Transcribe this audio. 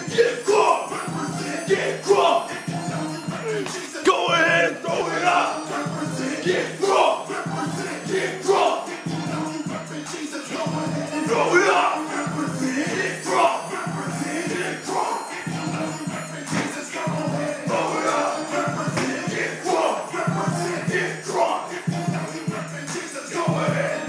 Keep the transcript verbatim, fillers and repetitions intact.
Get crunk. Get crunk. Go ahead and throw it up. Get crunk. Get crunk. Throw it up. Get crunk. Get crunk. Throw it up. Get crunk. Get crunk. Go ahead.